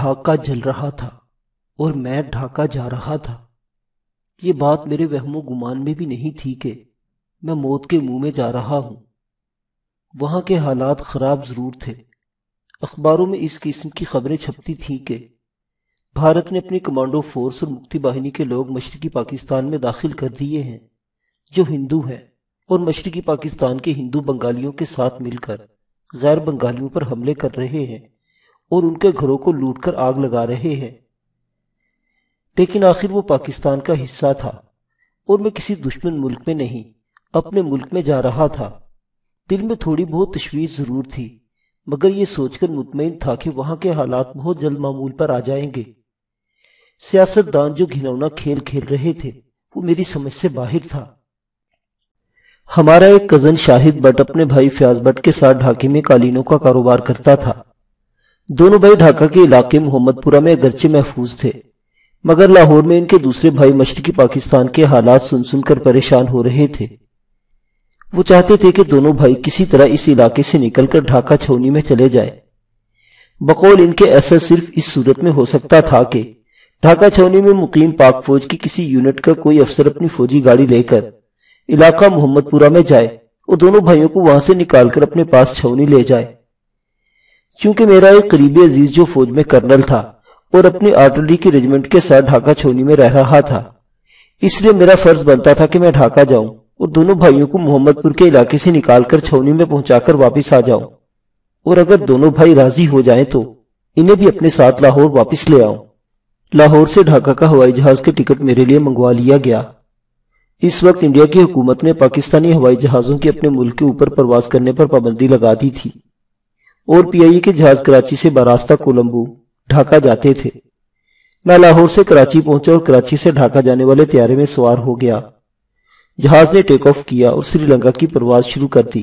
ڈھاکہ جل رہا تھا اور میں ڈھاکہ جا رہا تھا۔ یہ بات میرے وہم و گمان میں بھی نہیں تھی کہ میں موت کے منہ میں جا رہا ہوں۔ وہاں کے حالات خراب ضرور تھے۔ اخباروں میں اس قسم کی خبریں چھپتی تھیں کہ بھارت نے اپنی کمانڈو فورس اور مکتی باہنی کے لوگ مشرقی پاکستان میں داخل کر دیے ہیں جو ہندو ہیں، اور مشرقی پاکستان کے ہندو بنگالیوں کے ساتھ مل کر غیر بنگالیوں پر حملے کر رہے ہیں اور ان کے گھروں کو لوٹ کر آگ لگا رہے ہیں۔ لیکن آخر وہ پاکستان کا حصہ تھا اور میں کسی دشمن ملک میں نہیں، اپنے ملک میں جا رہا تھا۔ دل میں تھوڑی بہت تشویش ضرور تھی، مگر یہ سوچ کر مطمئن تھا کہ وہاں کے حالات بہت جلد معمول پر آ جائیں گے۔ سیاستدان جو گھنونا کھیل کھیل رہے تھے وہ میری سمجھ سے باہر تھا۔ ہمارا ایک کزن شاہد بٹ اپنے بھائی فیاض بٹ کے ساتھ ڈھاکے میں قالینوں کا کاروبار کرتا تھا۔ دونوں بھائی ڈھاکہ کے علاقے محمد پورہ میں اگرچہ محفوظ تھے، مگر لاہور میں ان کے دوسرے بھائی مشرقی پاکستان کے حالات سن سن کر پریشان ہو رہے تھے۔ وہ چاہتے تھے کہ دونوں بھائی کسی طرح اس علاقے سے نکل کر ڈھاکہ چھاؤنی میں چلے جائیں۔ بقول ان کے ایسا صرف اس صورت میں ہو سکتا تھا کہ ڈھاکہ چھاؤنی میں مقیم پاک فوج کی کسی یونٹ کا کوئی افسر اپنی فوجی گاڑی لے کر علاقہ محمد پورہ میں جائے اور دونوں بھائیوں کو وہاں سے نکال کر اپنے پاس چھاؤنی لے جائے۔ چونکہ میرا ایک قریبی عزیز جو فوج میں کرنل تھا اور اپنی آرٹلری کی ریجمنٹ کے ساتھ ڈھاکہ چھاؤنی میں رہ رہا تھا، اس لیے میرا فرض بنتا تھا کہ میں ڈھاکہ جاؤں اور دونوں بھائیوں کو محمد پور کے علاقے سے نکال کر چھاؤنی میں پہنچا کر واپس آ جاؤں، اور اگر دونوں بھائی راضی ہو جائیں تو انہیں بھی اپنے ساتھ لاہور واپس لے آؤں۔ لاہور سے ڈھاکہ کا ہوائی جہاز کے ٹکٹ میرے لیے منگوا لیا گیا۔ اس وقت انڈیا کی حکومت نے پاکستانی ہوائی جہازوں کی اپنے ملک کے اوپر پرواز کرنے پر پابندی لگا دی تھی، اور پی آئی اے کے جہاز کراچی سے براستہ کولمبو ڈھاکہ جاتے تھے۔ میں لاہور سے کراچی پہنچا اور کراچی سے ڈھاکہ جانے والے طیارے میں سوار ہو گیا۔ جہاز نے ٹیک آف کیا اور سری لنکا کی پرواز شروع کر دی۔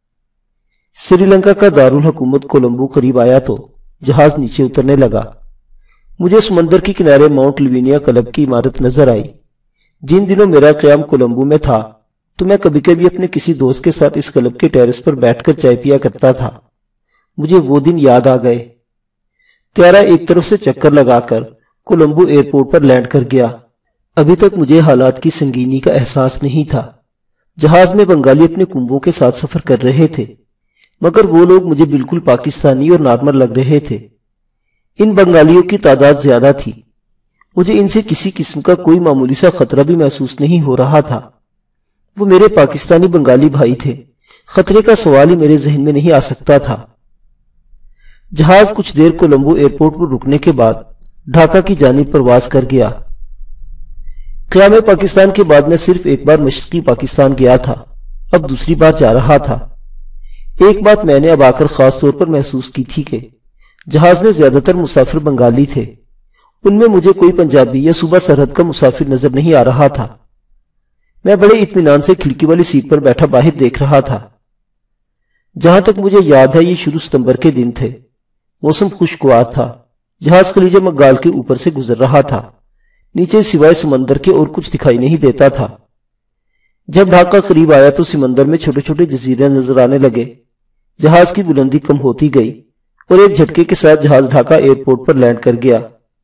سری لنکا کا دارالحکومت کولمبو قریب آیا تو جہاز نیچے اترنے لگا۔ مجھے سمندر کے کنارے ماؤنٹ لیونیا کلب کی عمارت نظر آئی۔ جن دنوں میرا قیام کولمبو میں تھا تو میں کبھی کبھی اپنے کسی دوست کے ساتھ اس کلب کے ٹیرس پر بیٹھ کر چائے پیا کرتا تھا۔ مجھے وہ دن یاد آ گئے۔ طیارہ ایک طرف سے چکر لگا کر کولمبو ایئرپورٹ پر لینڈ کر گیا۔ ابھی تک مجھے حالات کی سنگینی کا احساس نہیں تھا۔ جہاز میں بنگالی اپنے کنبوں کے ساتھ سفر کر رہے تھے، مگر وہ لوگ مجھے بالکل پاکستانی اور نارمل لگ رہے تھے۔ ان بنگالیوں کی تعداد زیادہ تھی۔ مجھے ان سے کسی قسم کا کوئی معمولی سا خطرہ بھی محسوس نہیں ہو رہا تھا۔ وہ میرے پاکستانی بنگالی بھائی تھے، خطرے کا سوال ہی میرے ذہن میں نہیں آ سکتا تھا۔ جہاز کچھ دیر کولمبو ایئرپورٹ پر رکنے کے بعد ڈھاکہ کی جانب پرواز کر گیا۔ قیام پاکستان کے بعد میں صرف ایک بار مشرقی پاکستان گیا تھا، اب دوسری بار جا رہا تھا۔ ایک بات میں نے اب آ کر خاص طور پر محسوس کی تھی کہ جہاز میں زیادہ تر مسافر بنگالی تھے۔ ان میں مجھے کوئی پنجابی یا صوبہ سرحد کا مسافر نظر نہیں آ رہا تھا۔ میں بڑے اطمینان سے کھڑکی والی سیٹ پر بیٹھا باہر دیکھ رہا تھا۔ جہاں تک مجھے یاد ہے یہ شروع ستمبر کے دن تھے۔ موسم خوشگوار تھا۔ جہاز خلیج مگال کے اوپر سے گزر رہا تھا۔ نیچے سوائے سمندر کے اور کچھ دکھائی نہیں دیتا تھا۔ جب ڈھاکہ قریب آیا تو سمندر میں چھوٹے چھوٹے جزیرے نظر آنے لگے۔ جہاز کی بلندی کم ہوتی گئی اور ایک جھٹکے کے ساتھ جہاز ڈھاکہ ایئرپورٹ پر لینڈ کر گیا۔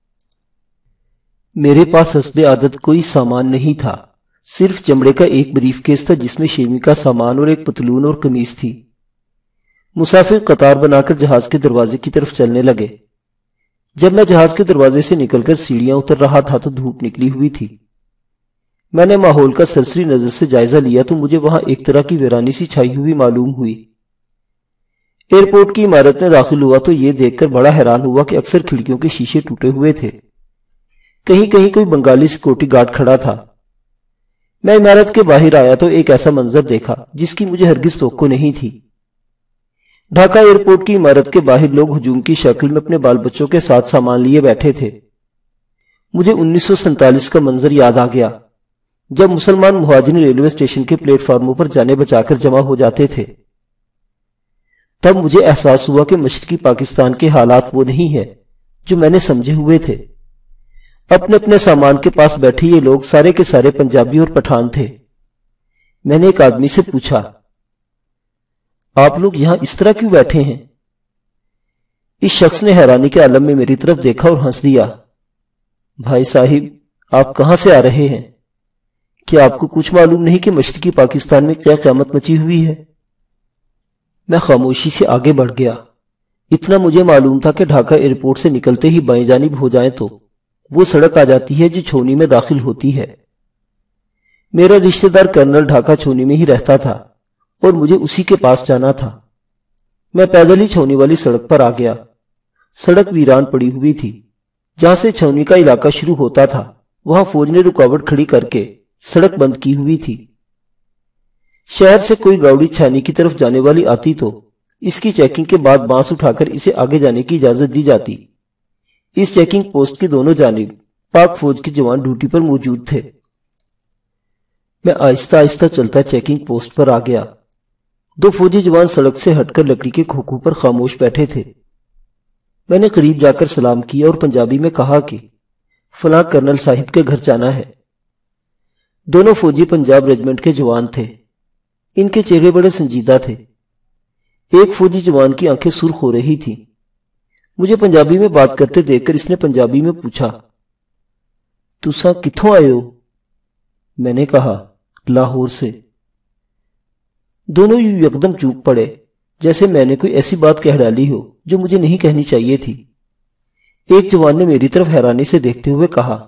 میرے پاس حسب عادت کوئی سامان نہیں تھا، صرف چمڑے کا ایک بریف کیس تھا جس میں شیوی کا سامان اور ایک پتلون اور قمیص تھی۔ مسافر قطار بنا کر جہاز کے دروازے کی طرف چلنے لگے۔ جب میں جہاز کے دروازے سے نکل کر سیڑھیاں اتر رہا تھا تو دھوپ نکلی ہوئی تھی۔ میں نے ماحول کا سرسری نظر سے جائزہ لیا تو مجھے وہاں ایک طرح کی ویرانی سی چھائی ہوئی معلوم ہوئی۔ ایئرپورٹ کی عمارت میں داخل ہوا تو یہ دیکھ کر بڑا حیران ہوا کہ اکثر کھڑکیوں کے شیشے ٹوٹے ہوئے تھے۔ کہیں کہیں کوئی بنگالی سیکورٹی گارڈ کھڑا تھا۔ میں عمارت کے باہر آیا تو ایک ایسا منظر دیکھا جس کی مجھے ہرگز توقع نہیں تھی۔ ڈھاکہ ایئرپورٹ کی عمارت کے باہر لوگ ہجوم کی شکل میں اپنے بال بچوں کے ساتھ سامان لیے بیٹھے تھے۔ مجھے 1947 کا منظر یاد آ گیا جب مسلمان مہاجرین ریلوے اسٹیشن کے پلیٹ فارموں پر جانے بچا کر جمع ہو جاتے تھے۔ تب مجھے احساس ہوا کہ مشرقی پاکستان کے حالات وہ نہیں ہیں جو میں نے سمجھے ہوئے تھے۔ اپنے اپنے سامان کے پاس بیٹھے یہ لوگ سارے کے سارے پنجابی اور پٹھان تھے۔ میں نے ایک آدمی سے پوچھا، آپ لوگ یہاں اس طرح کیوں بیٹھے ہیں؟ اس شخص نے حیرانی کے عالم میں میری طرف دیکھا اور ہنس دیا۔ بھائی صاحب، آپ کہاں سے آ رہے ہیں؟ کیا آپ کو کچھ معلوم نہیں کہ مشرقی پاکستان میں کیا قیامت مچی ہوئی ہے؟ میں خاموشی سے آگے بڑھ گیا۔ اتنا مجھے معلوم تھا کہ ڈھاکہ ایئرپورٹ سے نکلتے ہی بائیں جانب ہو جائیں تو وہ سڑک آ جاتی ہے جو چھونی میں داخل ہوتی ہے۔ میرا رشتہ دار کرنل ڈھاکہ چھونی میں ہی رہتا تھا اور مجھے اسی کے پاس جانا تھا۔ میں پیدل ہی چھونی والی سڑک پر آ گیا۔ سڑک ویران پڑی ہوئی تھی۔ جہاں سے چھونی کا علاقہ شروع ہوتا تھا وہاں فوج نے رکاوٹ کھڑی کر کے سڑک بند کی ہوئی تھی۔ شہر سے کوئی گاڑی چھانی کی طرف جانے والی آتی تو اس کی چیکنگ کے بعد بانس اٹھا کر اسے آگے جانے کی اجازت دی جاتی۔ اس چیکنگ پوسٹ کی دونوں جانب پاک فوج کے جوان ڈیوٹی پر موجود تھے۔ میں آہستہ آہستہ چلتا چیکنگ پوسٹ پر آ گیا۔ دو فوجی جوان سڑک سے ہٹ کر لکڑی کے کھوکھوں پر خاموش بیٹھے تھے۔ میں نے قریب جا کر سلام کیا اور پنجابی میں کہا کہ فلاں کرنل صاحب کے گھر جانا ہے۔ دونوں فوجی پنجاب ریجمنٹ کے جوان تھے۔ ان کے چہرے بڑے سنجیدہ تھے۔ ایک فوجی جوان کی آنکھیں سرخ ہو رہی تھی۔ مجھے پنجابی میں بات کرتے دیکھ کر اس نے پنجابی میں پوچھا، تساں کتھوں آئے ہو؟ میں نے کہا، لاہور سے۔ دونوں یکدم چوک پڑے، جیسے میں نے کوئی ایسی بات کہہ ڈالی ہو جو مجھے نہیں کہنی چاہیے تھی۔ ایک جوان نے میری طرف حیرانی سے دیکھتے ہوئے کہا،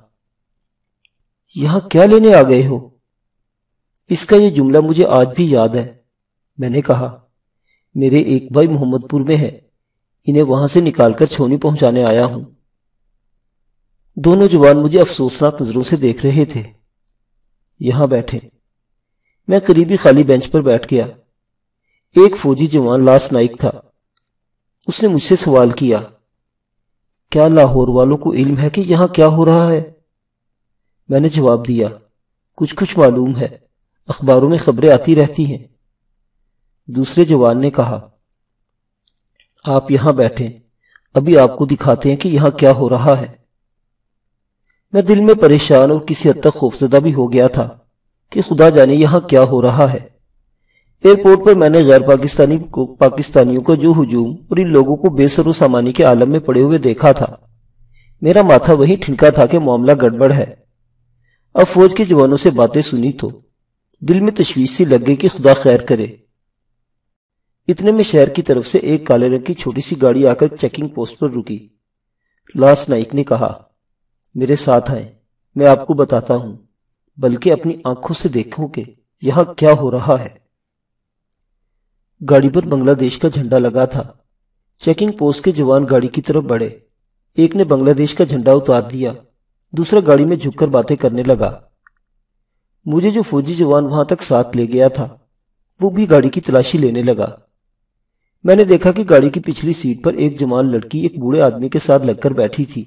یہاں کیا لینے آ گئے ہو؟ اس کا یہ جملہ مجھے آج بھی یاد ہے۔ میں نے کہا، میرے ایک بھائی محمد پور میں ہے، انہیں وہاں سے نکال کر چھونی پہنچانے آیا ہوں۔ دونوں جوان مجھے افسوسناک نظروں سے دیکھ رہے تھے۔ یہاں بیٹھے۔ میں قریبی خالی بینچ پر بیٹھ گیا۔ ایک فوجی جوان لاس نائک تھا۔ اس نے مجھ سے سوال کیا، کیا لاہور والوں کو علم ہے کہ یہاں کیا ہو رہا ہے؟ میں نے جواب دیا، کچھ معلوم ہے، اخباروں میں خبریں آتی رہتی ہیں۔ دوسرے جوان نے کہا، آپ یہاں بیٹھیں، ابھی آپ کو دکھاتے ہیں کہ یہاں کیا ہو رہا ہے۔ میں دل میں پریشان اور کسی حد تک خوفزدہ بھی ہو گیا تھا کہ خدا جانے یہاں کیا ہو رہا ہے۔ ایئرپورٹ پر میں نے غیر پاکستانیوں کو جو ہجوم اور ان لوگوں کو بے سر و سامانی کے عالم میں پڑے ہوئے دیکھا تھا، میرا ماتھا وہیں ٹھنکا تھا کہ معاملہ گڑبڑ ہے۔ اب فوج کے جوانوں سے باتیں سنی تو دل میں تشویش سی لگ گئی کہ خدا خیر کرے۔ اتنے میں شہر کی طرف سے ایک کالے رنگ کی چھوٹی سی گاڑی آ کر چیکنگ پوسٹ پر رکی۔ لاس نائک نے کہا، میرے ساتھ آئیں، میں آپ کو بتاتا ہوں، بلکہ اپنی آنکھوں سے دیکھو کہ یہاں کیا ہو رہا ہے۔ گاڑی پر بنگلہ دیش کا جھنڈا لگا تھا۔ چیکنگ پوسٹ کے جوان گاڑی کی طرف بڑھے۔ ایک نے بنگلہ دیش کا جھنڈا اتار دیا، دوسرا گاڑی میں جھک کر باتیں کرنے لگا۔ مجھے جو فوجی جوان وہاں تک ساتھ لے گیا تھا وہ بھی گاڑی کی تلاشی لینے لگا۔ میں نے دیکھا کہ گاڑی کی پچھلی سیٹ پر ایک جوان لڑکی ایک بوڑھے آدمی کے ساتھ لگ کر بیٹھی تھی۔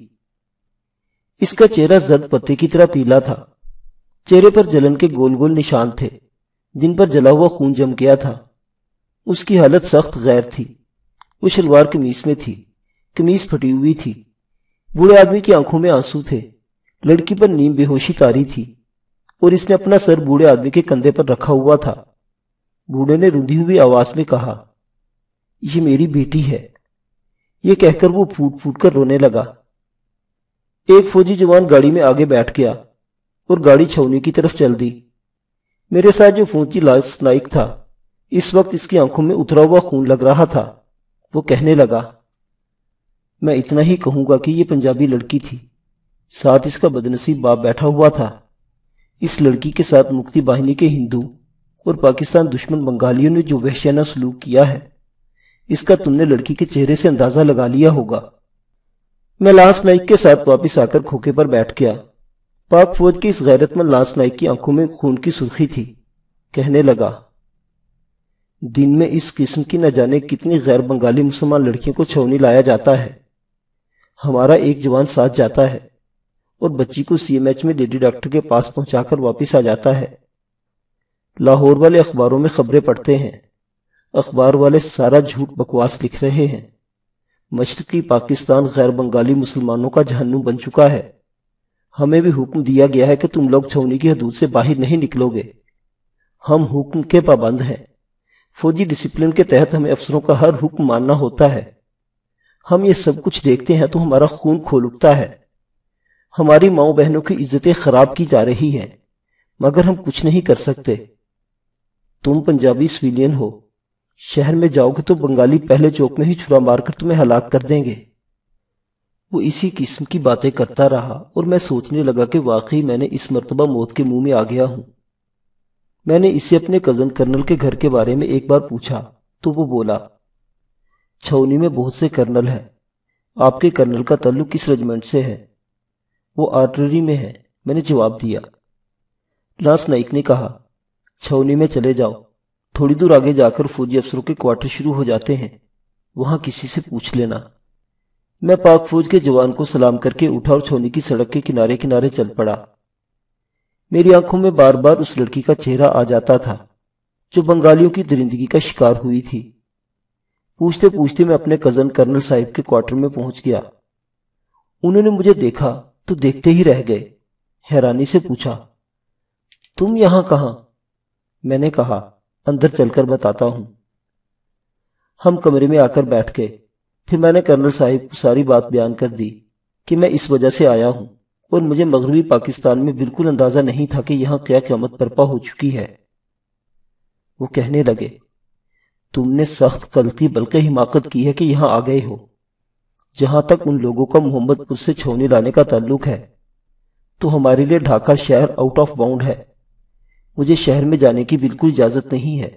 اس کا چہرہ زرد پتے کی طرح پیلا تھا۔ چہرے پر جلن کے گول گول نشان تھے جن پر جلا ہوا خون جم گیا تھا۔ اس کی حالت سخت غیر تھی۔ وہ شلوار قمیص میں تھی، قمیص پھٹی ہوئی تھی۔ بوڑھے آدمی کی آنکھوں میں آنسو تھے۔ لڑکی پر نیم بے ہوشی طاری تھی اور اس نے اپنا سر بوڑھے آدمی کے کندھے پر رکھا ہوا تھا۔ بوڑھے نے رندھی ہوئی آواز میں کہا، یہ میری بیٹی ہے۔ یہ کہہ کر وہ پھوٹ پھوٹ کر رونے لگا۔ ایک فوجی جوان گاڑی میں آگے بیٹھ گیا اور گاڑی چھونی کی طرف چل دی۔ میرے ساتھ جو فوجی لاس نائک تھا، اس وقت اس کی آنکھوں میں اترا ہوا خون لگ رہا تھا۔ وہ کہنے لگا، میں اتنا ہی کہوں گا کہ یہ پنجابی لڑکی تھی، ساتھ اس کا بدنصیب باپ بیٹھا ہوا تھا۔ اس لڑکی کے ساتھ مکتی باہنی کے ہندو اور پاکستان دشمن بنگالیوں نے جو وحشیانہ سلوک کیا ہے، اس کا تم نے لڑکی کے چہرے سے اندازہ لگا لیا ہوگا۔ میں لاس نائک کے ساتھ واپس آ کر کھوکے پر بیٹھ گیا۔ پاک فوج کے اس غیرت مند لاس نائک کی آنکھوں میں خون کی سرخی تھی۔ کہنے لگا، دن میں اس قسم کی نہ جانے کتنی غیر بنگالی مسلمان لڑکیوں کو چھونی لایا جاتا ہے۔ ہمارا ایک جوان ساتھ جاتا ہے اور بچی کو سی ایم ایچ میں لیڈی ڈاکٹر کے پاس پہنچا کر واپس آ جاتا ہے۔ لاہور والے اخباروں میں خبریں پڑھتے ہیں۔ اخبار والے سارا جھوٹ بکواس لکھ رہے ہیں۔ مشرقی پاکستان غیر بنگالی مسلمانوں کا جہنم بن چکا ہے۔ ہمیں بھی حکم دیا گیا ہے کہ تم لوگ چھونی کی حدود سے باہر نہیں نکلو گے۔ ہم حکم کے پابند ہیں۔ فوجی ڈسپلن کے تحت ہمیں افسروں کا ہر حکم ماننا ہوتا ہے۔ ہم یہ سب کچھ دیکھتے ہیں تو ہمارا خون کھول اٹھتا ہے۔ ہماری ماؤں بہنوں کی عزتیں خراب کی جا رہی ہیں، مگر ہم کچھ نہیں کر سکتے۔ تم پنجابی سویلین ہو، شہر میں جاؤ گے تو بنگالی پہلے چوک میں ہی چھرا مار کر تمہیں ہلاک کر دیں گے۔ وہ اسی قسم کی باتیں کرتا رہا اور میں سوچنے لگا کہ واقعی میں نے اس مرتبہ موت کے منہ میں آ گیا ہوں۔ میں نے اسے اپنے کزن کرنل کے گھر کے بارے میں ایک بار پوچھا تو وہ بولا، چھاؤنی میں بہت سے کرنل ہیں، آپ کے کرنل کا تعلق کس رجمنٹ سے ہے؟ وہ آرٹلری میں ہے، میں نے جواب دیا۔ لانس نائک نے کہا، چھاؤنی میں چلے جاؤ، تھوڑی دور آگے جا کر فوجی افسروں کے کوارٹر شروع ہو جاتے ہیں، وہاں کسی سے پوچھ لینا۔ میں پاک فوج کے جوان کو سلام کر کے اٹھا اور چھاؤنی کی سڑک کے کنارے کنارے چل پڑا۔ میری آنکھوں میں بار بار اس لڑکی کا چہرہ آ جاتا تھا جو بنگالیوں کی درندگی کا شکار ہوئی تھی۔ پوچھتے پوچھتے میں اپنے کزن کرنل صاحب کے کوارٹر میں پہنچ گیا۔ انہوں نے مجھے دیکھا تو دیکھتے ہی رہ گئے، حیرانی سے پوچھا، تم یہاں کہاں؟ میں نے کہا، اندر چل کر بتاتا ہوں۔ ہم کمرے میں آ کر بیٹھ گئے، پھر میں نے کرنل صاحب کو ساری بات بیان کر دی کہ میں اس وجہ سے آیا ہوں اور مجھے مغربی پاکستان میں بالکل اندازہ نہیں تھا کہ یہاں کیا قیامت برپا ہو چکی ہے۔ وہ کہنے لگے، تم نے سخت غلطی بلکہ حماقت کی ہے کہ یہاں آ گئے ہو۔ جہاں تک ان لوگوں کا محمد پور سے چھاؤنی لانے کا تعلق ہے تو ہمارے لیے ڈھاکہ شہر آؤٹ آف باؤنڈ ہے، مجھے شہر میں جانے کی بالکل اجازت نہیں ہے۔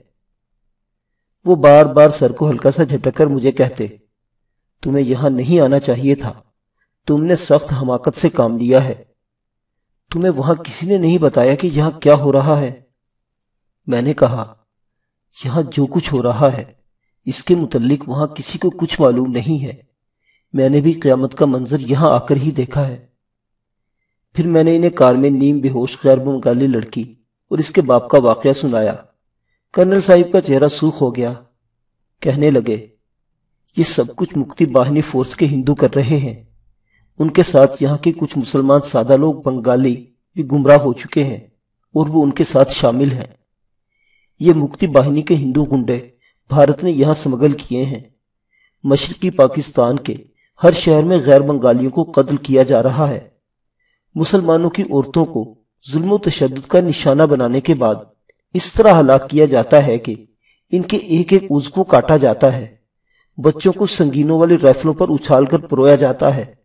وہ بار بار سر کو ہلکا سا جھٹک کر مجھے کہتے، تمہیں یہاں نہیں آنا چاہیے تھا، تم نے سخت حماقت سے کام لیا ہے۔ تمہیں وہاں کسی نے نہیں بتایا کہ یہاں کیا ہو رہا ہے؟ میں نے کہا، یہاں جو کچھ ہو رہا ہے اس کے متعلق وہاں کسی کو کچھ معلوم نہیں ہے، میں نے بھی قیامت کا منظر یہاں آ کر ہی دیکھا ہے۔ پھر میں نے انہیں کار میں نیم بے ہوش غیر بنگالی لڑکی اور اس کے باپ کا واقعہ سنایا۔ کرنل صاحب کا چہرہ سرخ ہو گیا، کہنے لگے، یہ سب کچھ مکتی باہنی فورس کے ہندو کر رہے ہیں، ان کے ساتھ یہاں کے کچھ مسلمان سادہ لوگ بنگالی بھی گمراہ ہو چکے ہیں اور وہ ان کے ساتھ شامل ہیں۔ یہ مکتی باہنی کے ہندو گنڈے بھارت نے یہاں سمگل کیے ہیں۔ مشرقی پاکستان کے ہر شہر میں غیر بنگالیوں کو قتل کیا جا رہا ہے۔ مسلمانوں کی عورتوں کو ظلم و تشدد کا نشانہ بنانے کے بعد اس طرح ہلاک کیا جاتا ہے کہ ان کے ایک ایک عضو کو کاٹا جاتا ہے، بچوں کو سنگینوں والے رائفلوں پر اچھال کر پرویا جاتا ہے۔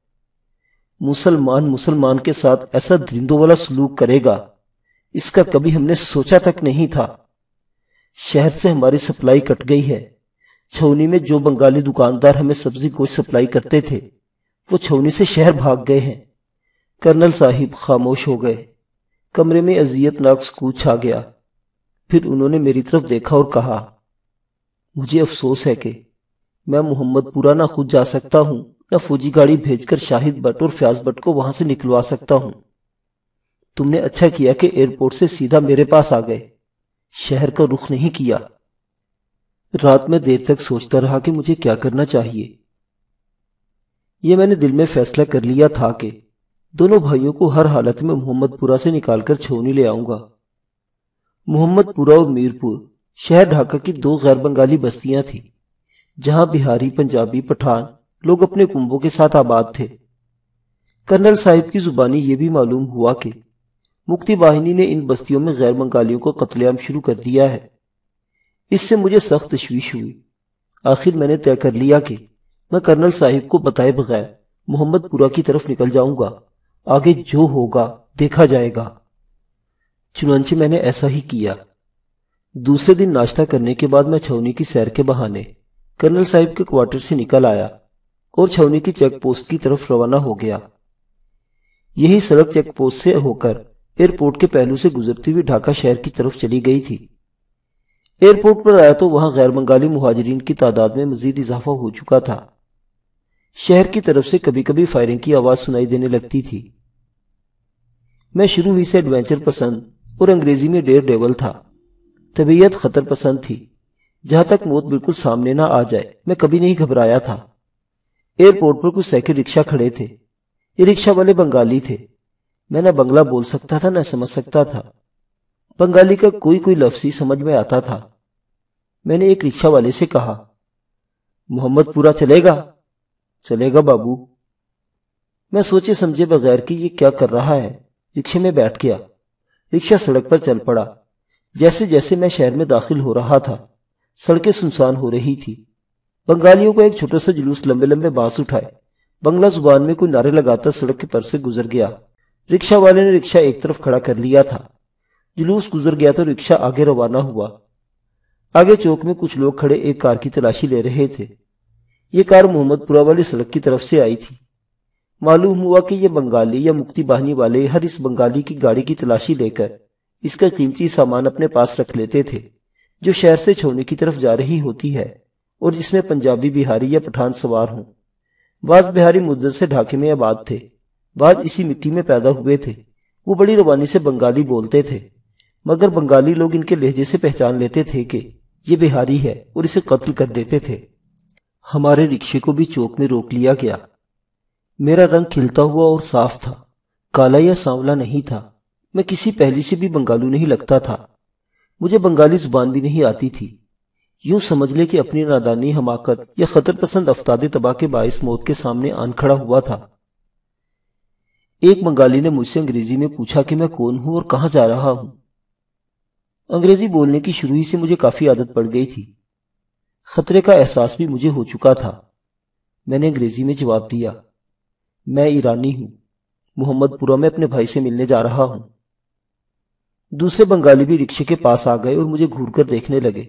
مسلمان کے ساتھ ایسا درندوں والا سلوک کرے گا، اس کا کبھی ہم نے سوچا تک نہیں تھا۔ شہر سے ہماری سپلائی کٹ گئی ہے۔ چھاؤنی میں جو بنگالی دکاندار ہمیں سبزی گوشت سپلائی کرتے تھے وہ چھاؤنی سے شہر بھاگ گئے ہیں۔ کرنل صاحب خاموش ہو گئے، کمرے میں اذیت ناک سکوت چھا گیا۔ پھر انہوں نے میری طرف دیکھا اور کہا، مجھے افسوس ہے کہ میں محمد پورہ نہ خود جا سکتا ہوں نہ فوجی گاڑی بھیج کر شاہد بٹ اور فیاض بٹ کو وہاں سے نکلوا سکتا ہوں۔ تم نے اچھا کیا کہ ایئرپورٹ سے سیدھا میرے پاس آ گئے، شہر کا رخ نہیں کیا۔ رات میں دیر تک سوچتا رہا کہ مجھے کیا کرنا چاہیے۔ یہ میں نے دل میں فیصلہ کر لیا تھا کہ دونوں بھائیوں کو ہر حالت میں محمد پورہ سے نکال کر چھاؤنی لے آؤں گا۔ محمد پورہ اور میرپور شہر ڈھاکہ کی دو غیر بنگالی بستیاں تھیں جہاں بہاری، پنجابی، پٹھان لوگ اپنے کنبوں کے ساتھ آباد تھے۔ کرنل صاحب کی زبانی یہ بھی معلوم ہوا کہ مکتی باہنی نے ان بستیوں میں غیر بنگالیوں کو قتل عام شروع کر دیا ہے۔ اس سے مجھے سخت تشویش ہوئی۔ آخر میں نے طے کر لیا کہ میں کرنل صاحب کو بتائے بغیر محمد پورہ کی طرف نکل جاؤں گا، آگے جو ہوگا دیکھا جائے گا۔ چنانچہ میں نے ایسا ہی کیا۔ دوسرے دن ناشتہ کرنے کے بعد میں چھاؤنی کی سیر کے بہانے کرنل صاحب کے کوارٹر سے نکل آیا اور چھاؤنی کی چیک پوسٹ کی طرف روانہ ہو گیا۔ یہی سڑک چیک پوسٹ سے ہو کر ایئرپورٹ کے پہلو سے گزرتی ہوئی ڈھاکہ شہر کی طرف چلی گئی تھی۔ ایئرپورٹ پر آیا تو وہاں غیر بنگالی مہاجرین کی تعداد میں مزید اضافہ ہو چکا تھا۔ شہر کی طرف سے کبھی کبھی فائرنگ کی آواز سنائی دینے لگتی تھی۔ میں شروع ہی سے ایڈونچر پسند اور انگریزی میں ڈیئر ڈیول تھا۔ طبیعت خطر پسند تھی، جہاں تک موت بالکل سامنے نہ آ جائے میں کبھی نہیں گھبرایا تھا۔ ایئرپورٹ پر کچھ سائیکل رکشہ کھڑے تھے، یہ رکشہ والے بنگالی تھے۔ میں نہ بنگلہ بول سکتا تھا نہ سمجھ سکتا تھا، بنگالی کا کوئی لفظ ہی سمجھ میں آتا تھا۔ میں نے ایک رکشہ والے سے کہا، محمد پورہ چلے گا؟ چلے گا بابو۔ میں سوچے سمجھے بغیر کہ یہ کیا کر رہا ہے رکشے میں بیٹھ گیا۔ رکشہ سڑک پر چل پڑا۔ جیسے جیسے میں شہر میں داخل ہو رہا تھا سڑکیں سنسان ہو رہی تھی۔ بنگالیوں کو ایک چھوٹا سا جلوس لمبے لمبے بانس اٹھائے بنگلہ زبان میں کوئی نعرے لگاتا سڑک کے پر سے گزر گیا۔ رکشہ والے نے رکشہ ایک طرف کھڑا کر لیا تھا۔ جلوس گزر گیا تو رکشہ آگے روانہ ہوا۔ آگے چوک میں کچھ لوگ کھڑے ایک کار کی تلاشی لے رہے تھے۔ یہ کار محمد پورہ والی سڑک کی طرف سے آئی تھی۔ معلوم ہوا کہ یہ بنگالی یا مکتی باہنی والے ہر اس بنگالی کی گاڑی کی تلاشی لے کر اس کا قیمتی سامان اپنے پاس رکھ لیتے تھے جو شہر سے چھونے کی طرف جا رہی ہوتی ہے اور جس میں پنجابی، بہاری یا پٹھان سوار ہوں۔ بعض بہاری مدت سے ڈھاکے میں آباد تھے، بعض اسی مٹی میں پیدا ہوئے تھے۔ وہ بڑی روانی سے بنگالی بولتے تھے، مگر بنگالی لوگ ان کے لہجے سے پہچان لیتے تھے کہ یہ بہاری ہے اور اسے قتل کر دیتے تھے۔ ہمارے رکشے کو بھی چوک میں روک لیا گیا۔ میرا رنگ کھلتا ہوا اور صاف تھا، کالا یا سانولا نہیں تھا۔ میں کسی پہلی سے بھی بنگالو نہیں لگتا تھا۔ مجھے بنگالی زبان بھی نہیں آتی تھی۔ یوں سمجھ لے کہ اپنی نادانی، حماقت یا خطر پسند افتاد تباہ کے باعث موت کے سامنے آن کھڑا ہوا تھا۔ ایک بنگالی نے مجھ سے انگریزی میں پوچھا کہ میں کون ہوں اور کہاں جا رہا ہوں۔ انگریزی بولنے کی شروع ہی سے مجھے کافی عادت پڑ گئی تھی۔ خطرے کا احساس بھی مجھے ہو چکا تھا۔ میں نے انگریزی میں جواب دیا، میں ایرانی ہوں، محمد پورہ میں اپنے بھائی سے ملنے جا رہا ہوں۔ دوسرے بنگالی بھی رکشے کے پاس آ گئے اور مجھے گھور کر دیکھنے لگے۔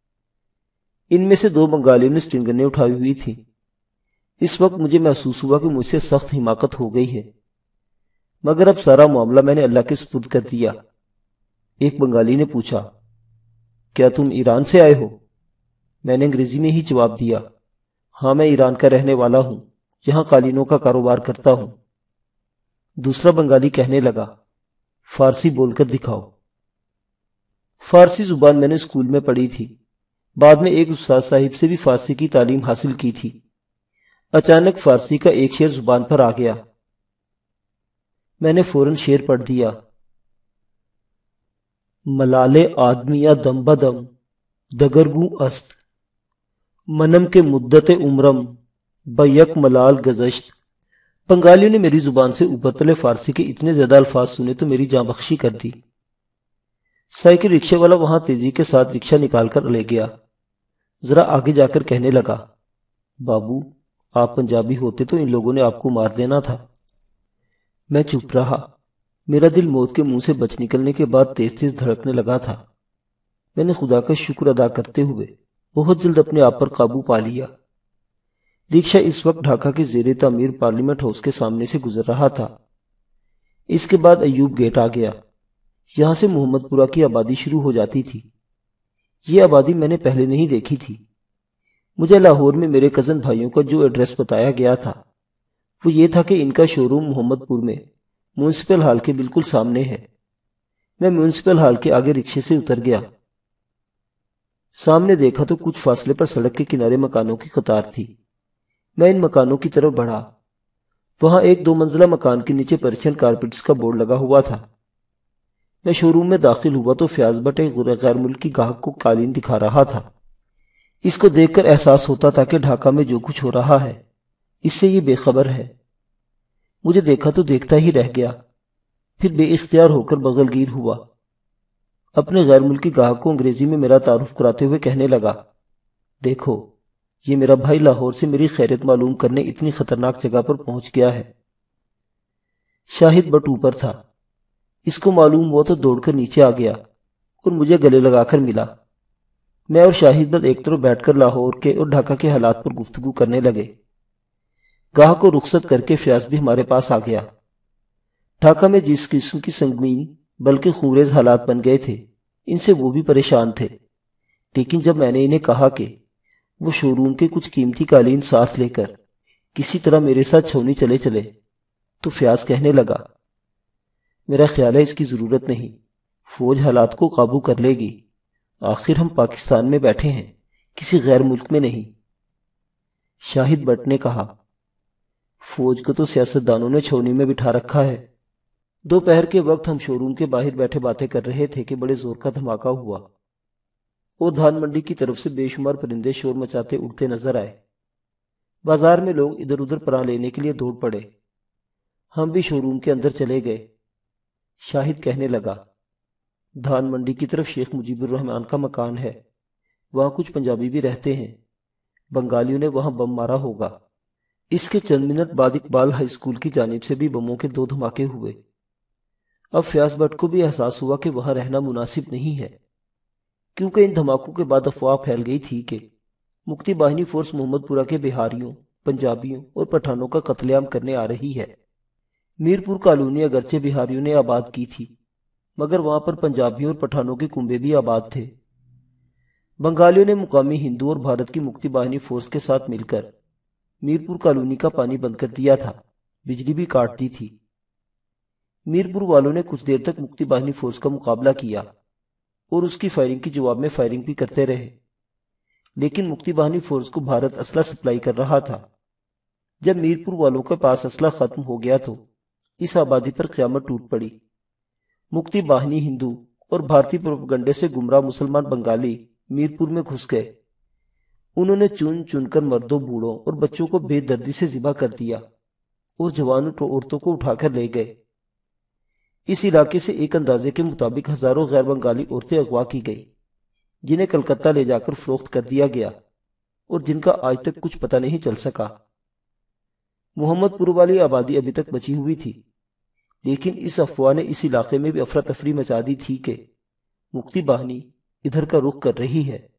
ان میں سے دو بنگالیوں نے اسٹنگ گنیں اٹھائی ہوئی تھی۔ اس وقت مجھے محسوس ہوا کہ مجھ سے سخت حماقت ہو گئی ہے، مگر اب سارا معاملہ میں نے اللہ کے سپرد کر دیا۔ ایک بنگالی نے پوچھا، کیا تم ایران سے آئے ہو؟ میں نے انگریزی میں ہی جواب دیا، ہاں میں ایران کا رہنے والا ہوں، یہاں قالینوں کا کاروبار کرتا ہوں۔ دوسرا بنگالی کہنے لگا، فارسی بول کر دکھاؤ۔ فارسی زبان میں نے اسکول میں پڑھی تھی، بعد میں ایک استاد صاحب سے بھی فارسی کی تعلیم حاصل کی تھی۔ اچانک فارسی کا ایک شعر زبان پر آ گیا۔ میں نے فوراً شعر پڑھ دیا، ملالے آدمیہ دم بدم دگرگوں است، منم کے مدت عمرم بیک ملال گزشت۔ بنگالیوں نے میری زبان سے اوپر تلے فارسی کے اتنے زیادہ الفاظ سنے تو میری جاں بخشی کر دی۔ سائیکل رکشے والا وہاں تیزی کے ساتھ رکشہ نکال کر لے گیا۔ ذرا آگے جا کر کہنے لگا، بابو آپ پنجابی ہوتے تو ان لوگوں نے آپ کو مار دینا تھا۔ میں چپ رہا۔ میرا دل موت کے منہ سے بچ نکلنے کے بعد تیز تیز دھڑکنے لگا تھا۔ میں نے خدا کا شکر ادا کرتے ہوئے بہت جلد اپنے آپ پر قابو پا لیا۔ رکشہ اس وقت ڈھاکہ کے زیر تعمیر پارلیمنٹ ہاؤس کے سامنے سے گزر رہا تھا۔ اس کے بعد ایوب گیٹ آ گیا۔ یہاں سے محمد پورہ کی آبادی شروع ہو جاتی تھی۔ یہ آبادی میں نے پہلے نہیں دیکھی تھی۔ مجھے لاہور میں میرے کزن بھائیوں کا جو ایڈریس بتایا گیا تھا وہ یہ تھا کہ ان کا شو روم محمد پور میں میونسپل ہال کے بالکل سامنے ہے۔ میں میونسپل ہال کے آگے رکشے سے اتر گیا۔ سامنے دیکھا تو کچھ فاصلے پر سڑک کے کنارے مکانوں کی قطار تھی۔ میں ان مکانوں کی طرف بڑھا۔ وہاں ایک 2 منزلہ مکان کے نیچے پرشین کارپیٹس کا بورڈ لگا ہوا تھا۔ میں شو روم میں داخل ہوا تو فیاض بٹ ایک غیر ملکی گاہک کو قالین دکھا رہا تھا۔ اس کو دیکھ کر احساس ہوتا تھا کہ ڈھاکہ میں جو کچھ ہو رہا ہے اس سے یہ بے خبر ہے۔ مجھے دیکھا تو دیکھتا ہی رہ گیا، پھر بے اختیار ہو کر بغل گیر ہوا۔ اپنے غیر ملکی گاہک کو انگریزی میں میرا تعارف کراتے ہوئے کہنے لگا، دیکھو یہ میرا بھائی لاہور سے میری خیریت معلوم کرنے اتنی خطرناک جگہ پر پہنچ گیا ہے۔ شاہد بٹ اوپر تھا۔ اس کو معلوم ہوا تو دوڑ کر نیچے آ گیا اور مجھے گلے لگا کر ملا۔ میں اور شاہد بٹ ایک طرف بیٹھ کر لاہور کے اور ڈھاکہ کے حالات پر گفتگو کرنے لگے۔ گاہک کو رخصت کر کے فیاض بھی ہمارے پاس آ گیا۔ ڈھاکہ میں جس قسم کی سنگین بلکہ خونریز حالات بن گئے تھے ان سے وہ بھی پریشان تھے، لیکن جب میں نے انہیں کہا کہ وہ شو روم کے کچھ قیمتی قالین ساتھ لے کر کسی طرح میرے ساتھ چھونی چلے تو فیاض کہنے لگا، میرا خیال ہے اس کی ضرورت نہیں، فوج حالات کو قابو کر لے گی، آخر ہم پاکستان میں بیٹھے ہیں، کسی غیر ملک میں نہیں۔ شاہد بٹ نے کہا، فوج کو تو سیاستدانوں نے چھونی میں بٹھا رکھا ہے۔ دوپہر کے وقت ہم شو روم کے باہر بیٹھے باتیں کر رہے تھے کہ بڑے زور کا دھماکہ ہوا اور دھان منڈی کی طرف سے بے شمار پرندے شور مچاتے اڑتے نظر آئے۔ بازار میں لوگ ادھر ادھر پناہ لینے کے لیے دوڑ پڑے۔ ہم بھی شو روم کے اندر چلے گئے۔ شاہد کہنے لگا، دھان منڈی کی طرف شیخ مجیب الرحمن کا مکان ہے، وہاں کچھ پنجابی بھی رہتے ہیں، بنگالیوں نے وہاں بم مارا ہوگا۔ اس کے چند منٹ بعد اقبال ہائی اسکول کی جانب سے بھی بموں کے 2 دھماکے ہوئے۔ اب فیاض بٹ کو بھی احساس ہوا کہ وہاں رہنا مناسب نہیں ہے، کیونکہ ان دھماکوں کے بعد افواہ پھیل گئی تھی کہ مکتی باہنی فورس محمد پورہ کے بہاریوں، پنجابیوں اور پٹھانوں کا قتل عام کرنے آ رہی ہے۔ میرپور کالونی اگرچہ بہاریوں نے آباد کی تھی، مگر وہاں پر پنجابیوں اور پٹھانوں کے کنبے بھی آباد تھے۔ بنگالیوں نے مقامی ہندو اور بھارت کی مکتی باہنی فورس کے ساتھ مل کر میرپور کالونی کا پانی بند کر دیا تھا، بجلی بھی کاٹ دی تھی۔ میرپور والوں نے کچھ دیر تک مکتی باہنی فورس کا مقابلہ کیا اور اس کی فائرنگ کے جواب میں فائرنگ بھی کرتے رہے، لیکن مکتی باہنی فورس کو بھارت اسلحہ سپلائی کر رہا تھا۔ جب میرپور والوں کے پاس اسلحہ ختم ہو گیا تو اس آبادی پر قیامت ٹوٹ پڑی۔ مکتی باہنی ہندو اور بھارتی پروپیگنڈے سے گمراہ مسلمان بنگالی میرپور میں گھس گئے۔ انہوں نے چن چن کر مردوں، بوڑھوں اور بچوں کو بے دردی سے ذبح کر دیا اور جوان عورتوں کو اٹھا کر لے گئے۔ اس علاقے سے ایک اندازے کے مطابق ہزاروں غیر بنگالی عورتیں اغوا کی گئی، جنہیں کلکتہ لے جا کر فروخت کر دیا گیا اور جن کا آج تک کچھ پتہ نہیں چل سکا۔ محمد پور والی آبادی ابھی تک بچی ہوئی تھی، لیکن اس افواہ نے اس علاقے میں بھی افراتفری مچا دی تھی کہ مکتی باہنی ادھر کا رخ کر رہی ہے۔